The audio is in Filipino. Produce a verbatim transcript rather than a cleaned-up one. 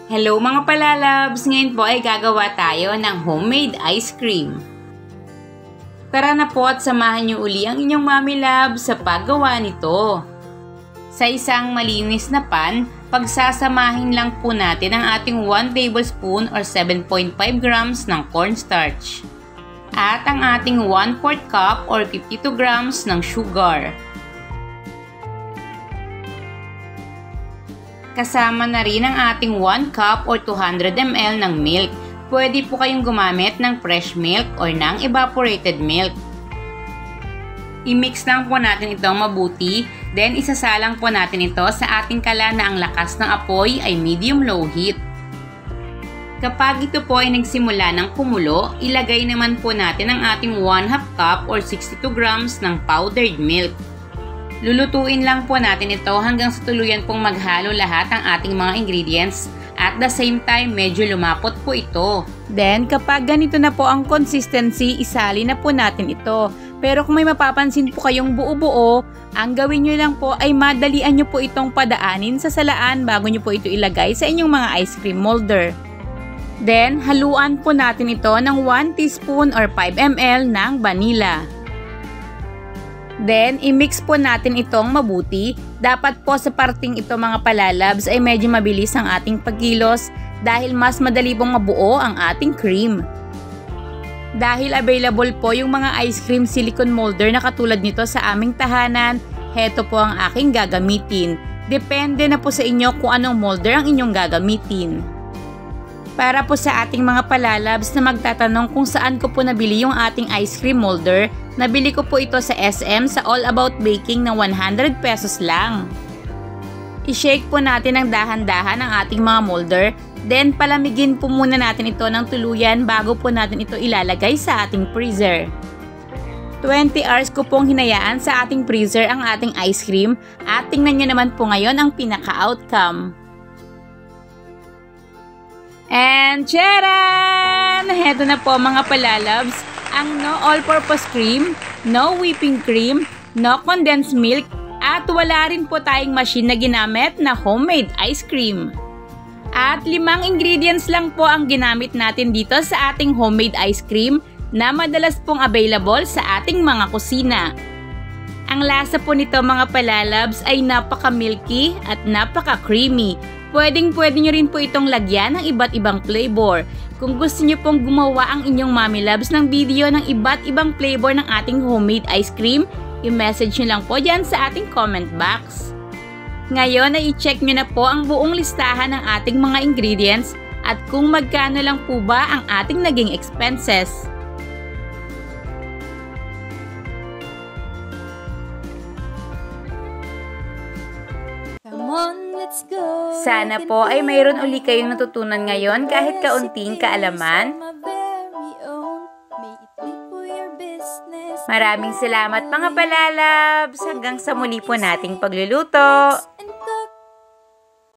Hello mga palalabs! Ngayon po ay gagawa tayo ng homemade ice cream. Tara na po at samahan niyo uli ang inyong mommy loves sa paggawa nito. Sa isang malinis na pan, pagsasamahin lang po natin ang ating one tablespoon or seven point five grams ng cornstarch. At ang ating one fourth cup or fifty-two grams ng sugar. Kasama na rin ang ating one cup or two hundred milliliters ng milk. Pwede po kayong gumamit ng fresh milk or ng evaporated milk. I-mix lang po natin itong mabuti, then isasalang po natin ito sa ating kala na ang lakas ng apoy ay medium-low heat. Kapag ito po ay nagsimula ng kumulo, ilagay naman po natin ang ating one half cup or sixty-two grams ng powdered milk. Lulutuin lang po natin ito hanggang sa tuluyan pong maghalo lahat ang ating mga ingredients at the same time medyo lumapot po ito. Then kapag ganito na po ang consistency, isali na po natin ito. Pero kung may mapapansin po kayong buo-buo, ang gawin nyo lang po ay madalian nyo po itong padaanin sa salaan bago nyo po ito ilagay sa inyong mga ice cream molder. Then haluan po natin ito ng one teaspoon or five milliliters ng vanilla. Then, i-mix po natin itong mabuti. Dapat po sa parting ito mga palalabs ay medyo mabilis ang ating pagkilos dahil mas madali pong mabuo ang ating cream. Dahil available po yung mga ice cream silicone molder na katulad nito sa aming tahanan, heto po ang aking gagamitin. Depende na po sa inyo kung anong molder ang inyong gagamitin. Para po sa ating mga palalabs na magtatanong kung saan ko po nabili yung ating ice cream molder, nabili ko po ito sa S M sa All About Baking ng one hundred pesos lang. I-shake po natin ng dahan-dahan ang ating mga molder, then palamigin po muna natin ito ng tuluyan bago po natin ito ilalagay sa ating freezer. twenty hours ko pong hinayaan sa ating freezer ang ating ice cream at tingnan nyo naman po ngayon ang pinaka-outcome. And charan! Heto na po mga palalabs, ang no all-purpose cream, no whipping cream, no condensed milk, at wala rin po tayong machine na ginamit na homemade ice cream. At limang ingredients lang po ang ginamit natin dito sa ating homemade ice cream na madalas pong available sa ating mga kusina. Ang lasa po nito mga palalabs ay napaka-milky at napaka-creamy. Pwedeng pwede nyo rin po itong lagyan ng iba't ibang flavor. Kung gusto nyo pong gumawa ang inyong mommy loves ng video ng iba't ibang flavor ng ating homemade ice cream, i-message nyo lang po dyan sa ating comment box. Ngayon ay i-check nyo na po ang buong listahan ng ating mga ingredients at kung magkano lang po ba ang ating naging expenses. Sana po ay mayroon uli kayong natutunan ngayon kahit kaunting kaalaman. Maraming salamat mga palalabs! Hanggang sa muli po nating pagluluto!